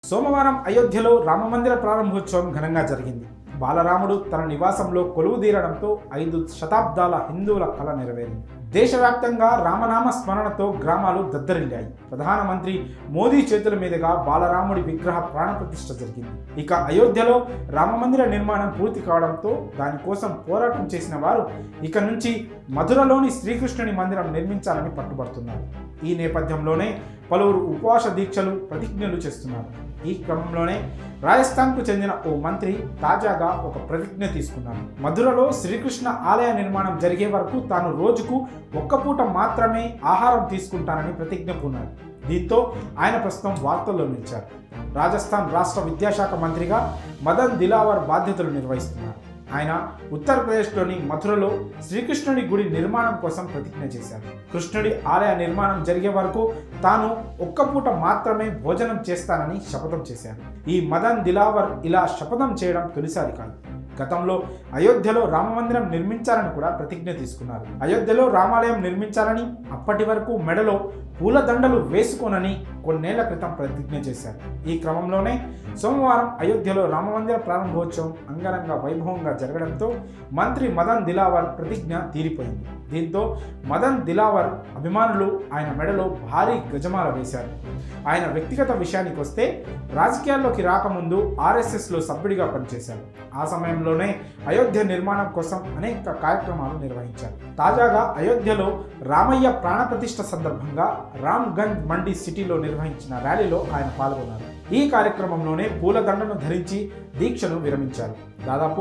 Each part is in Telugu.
సోమవారం అయోధ్యలో రామమందిర ప్రారంభోత్సవం ఘనంగా జరిగింది. బాలరాముడు తన నివాసంలో కొలువుదీరడంతో 5 శతాబ్దాల హిందువుల కల నెరవేరింది. దేశవ్యాప్తంగా రామనామ స్మరణతో గ్రామాలు దద్దరిల్లాయి. ప్రధానమంత్రి మోదీ చేతుల మీదుగా బాలరాముడి విగ్రహ ప్రాణప్రతిష్ఠ జరిగింది. ఇక అయోధ్యలో రామమందిర నిర్మాణం పూర్తి కావడంతో దానికోసం పోరాటం చేసిన వారు ఇక నుంచి మధురలోని శ్రీకృష్ణుని మందిరం నిర్మించాలని పట్టుబడుతున్నారు. ఈ నేపథ్యంలోనే పలువురు ఉపవాస దీక్షలు, ప్రతిజ్ఞలు చేస్తున్నారు. ఈ క్రమంలోనే రాజస్థాన్కు చెందిన ఓ మంత్రి తాజాగా ఒక ప్రతిజ్ఞ తీసుకున్నారు. మధురలో శ్రీకృష్ణ ఆలయ నిర్మాణం జరిగే వరకు తాను రోజుకు ఒక్క పూట మాత్రమే ఆహారం తీసుకుంటానని ప్రతిజ్ఞ పూనారు. దీంతో ఆయన ప్రస్తుతం వార్తల్లో నిలిచారు. రాజస్థాన్ రాష్ట్ర విద్యాశాఖ మంత్రిగా మదన్ దిలావర్ బాధ్యతలు నిర్వహిస్తున్నారు. ఆయన ఉత్తరప్రదేశ్లోని మథురలో శ్రీకృష్ణుడి గుడి నిర్మాణం కోసం ప్రతిజ్ఞ చేశారు. కృష్ణుడి ఆలయ నిర్మాణం జరిగే వరకు తాను ఒక్క పూట మాత్రమే భోజనం చేస్తానని శపథం చేశారు. ఈ మదన్ దిలావర్ ఇలా శపథం చేయడం తొలిసారి కాదు. గతంలో అయోధ్యలో రామమందిరం నిర్మించాలని కూడా ప్రతిజ్ఞ తీసుకున్నారు. అయోధ్యలో రామాలయం నిర్మించాలని, అప్పటి వరకు మెడలో పూలదండలు వేసుకోనని కొన్నేళ్ల క్రితం ప్రతిజ్ఞ చేశారు. ఈ క్రమంలోనే సోమవారం అయోధ్యలో రామమందిర ప్రారంభోత్సవం అంగరంగ వైభవంగా జరగడంతో మంత్రి మదన్ దిలావర్ ప్రతిజ్ఞ తీరిపోయింది. దీంతో మదన్ దిలావర్ అభిమానులు ఆయన మెడలో భారీ గజమాల వేశారు. ఆయన వ్యక్తిగత విషయానికి వస్తే రాజకీయాల్లోకి రాకముందు RSSలో సభ్యుడిగా పనిచేశారు. ఆ సమయంలోనే అయోధ్య నిర్మాణం కోసం అనేక కార్యక్రమాలు నిర్వహించారు. తాజాగా అయోధ్యలో రామయ్య ప్రాణప్రతిష్ఠ సందర్భంగా రామ్గంజ్ మండి సిటీలో నిర్వహించిన ర్యాలీలో ఆయన పాల్గొన్నారు. ఈ కార్యక్రమంలోనే పూలదండను ధరించి దీక్షను విరమించారు. దాదాపు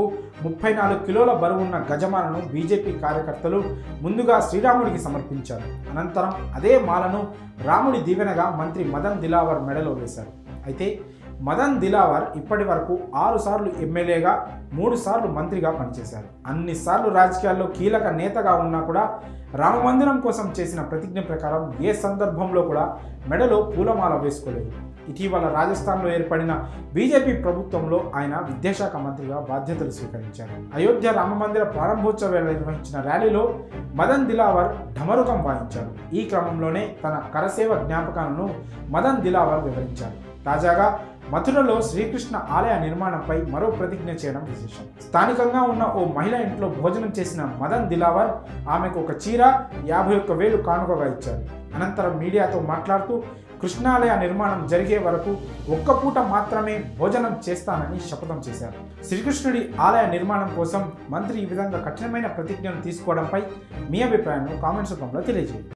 34 కిలోల బరువున్న గజమాలను బీజేపీ కార్యకర్తలు ముందుగా శ్రీరాముడికి సమర్పించారు. అనంతరం అదే మాలను రాముడి దీవెనగా మంత్రి మదన్ దిలావర్ మెడలో వేశారు. అయితే మదన్ దిలావర్ ఇప్పటి వరకు 6 సార్లు ఎమ్మెల్యేగా, 3 సార్లు మంత్రిగా పనిచేశారు. అన్నిసార్లు రాజకీయాల్లో కీలక నేతగా ఉన్నా కూడా రామమందిరం కోసం చేసిన ప్రతిజ్ఞ ప్రకారం ఏ సందర్భంలో కూడా మెడలో పూలమాల వేసుకోలేదు. ఇటీవల రాజస్థాన్లో ఏర్పడిన బీజేపీ ప్రభుత్వంలో ఆయన విద్యాశాఖ మంత్రిగా బాధ్యతలు స్వీకరించారు. అయోధ్య రామమందిర ప్రారంభోత్సవాలు నిర్వహించిన ర్యాలీలో మదన్ దిలావర్ ఢమరుకం వాయించారు. ఈ క్రమంలోనే తన కరసేవ జ్ఞాపకాలను మదన్ దిలావర్ వివరించారు. తాజాగా మథురలో శ్రీకృష్ణ ఆలయ నిర్మాణంపై మరో ప్రతిజ్ఞ చేయడం విశేషం. స్థానికంగా ఉన్న ఓ మహిళ ఇంట్లో భోజనం చేసిన మదన్ దిలావర్ ఆమెకు ఒక చీర, 51,000 కానుకగా ఇచ్చారు. అనంతరం మీడియాతో మాట్లాడుతూ కృష్ణాలయ నిర్మాణం జరిగే వరకు ఒక్క పూట మాత్రమే భోజనం చేస్తానని శపథం చేశారు. శ్రీకృష్ణుడి ఆలయ నిర్మాణం కోసం మంత్రి ఈ విధంగా కఠినమైన ప్రతిజ్ఞను తీసుకోవడంపై మీ అభిప్రాయాన్ని కామెంట్స్ రూపంలో తెలియజేయండి.